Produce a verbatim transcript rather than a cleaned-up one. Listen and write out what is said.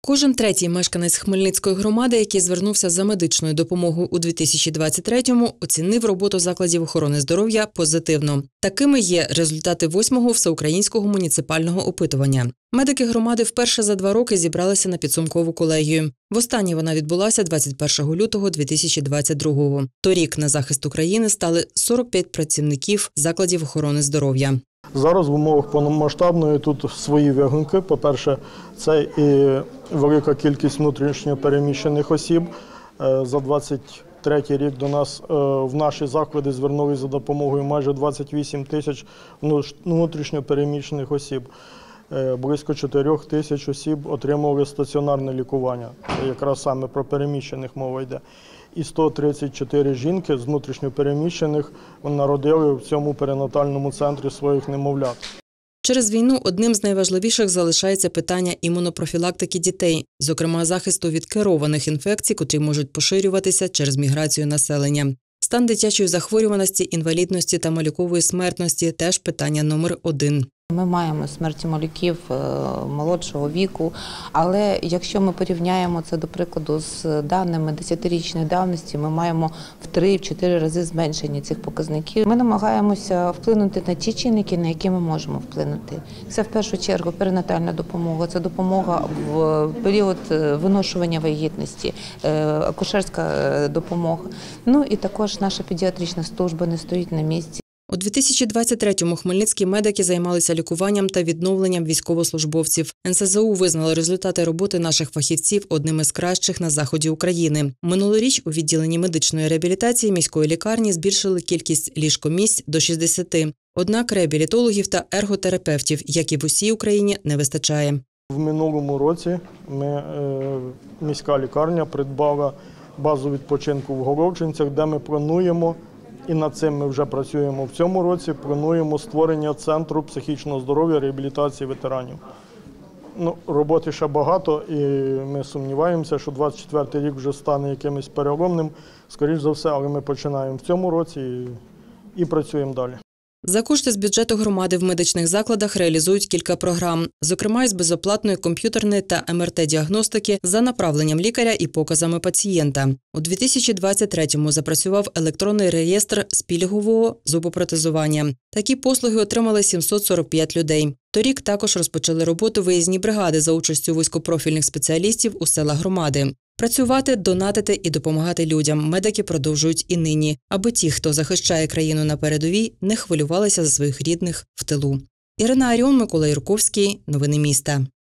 Кожен третій мешканець Хмельницької громади, який звернувся за медичною допомогою у дві тисячі двадцять третьому, оцінив роботу закладів охорони здоров'я позитивно. Такими є результати восьмого всеукраїнського муніципального опитування. Медики громади вперше за два роки зібралися на підсумкову колегію. Востаннє вона відбулася двадцять першого лютого дві тисячі двадцять другого. Торік на захист України стали сорок п'ять працівників закладів охорони здоров'я. Зараз в умовах повномасштабної тут свої виклики. По-перше, це і велика кількість внутрішньо переміщених осіб. За двадцять третій рік до нас в наші заклади звернулися за допомогою майже двадцять вісім тисяч внутрішньо переміщених осіб. Близько чотирьох тисяч осіб отримували стаціонарне лікування. Якраз саме про переміщених мова йде. І сто тридцять чотири жінки з внутрішньо переміщених народили в цьому перинатальному центрі своїх немовлят. Через війну одним з найважливіших залишається питання імунопрофілактики дітей, зокрема захисту від керованих інфекцій, котрі можуть поширюватися через міграцію населення. Стан дитячої захворюваності, інвалідності та малюкової смертності – теж питання номер один. Ми маємо смерті малюків молодшого віку, але якщо ми порівняємо це, до прикладу, з даними десятирічної давності, ми маємо в три-чотири рази зменшення цих показників. Ми намагаємося вплинути на ті чинники, на які ми можемо вплинути. Це в першу чергу перинатальна допомога, це допомога в період виношування вагітності, акушерська допомога. Ну і також наша педіатрична служба не стоїть на місці. У дві тисячі двадцять третьому хмельницькі медики займалися лікуванням та відновленням військовослужбовців. ен ес зе у визнало результати роботи наших фахівців одними з кращих на заході України. Минулоріч у відділенні медичної реабілітації міської лікарні збільшили кількість ліжкомісць до шістдесяти. Однак реабілітологів та ерготерапевтів, як і в усій Україні, не вистачає. В минулому році ми, е, міська лікарня придбала базу відпочинку в Головчинцях, де ми плануємо, і над цим ми вже працюємо в цьому році, плануємо створення центру психічного здоров'я, реабілітації ветеранів. Ну, роботи ще багато, і ми сумніваємося, що двадцять четвертий рік вже стане якимось переломним, скоріш за все, але ми починаємо в цьому році і, і працюємо далі. За кошти з бюджету громади в медичних закладах реалізують кілька програм, зокрема із безоплатної комп'ютерної та ем ер те-діагностики за направленням лікаря і показами пацієнта. У дві тисячі двадцять третьому запрацював електронний реєстр з пільгового зубопротезування. Такі послуги отримали сімсот сорок п'ять людей. Торік також розпочали роботу виїзні бригади за участю вузькопрофільних спеціалістів у селах громади. Працювати, донатити і допомагати людям медики продовжують і нині, аби ті, хто захищає країну на передовій, не хвилювалися за своїх рідних в тилу. Ірина Аріон, Микола Юрковський. Новини міста.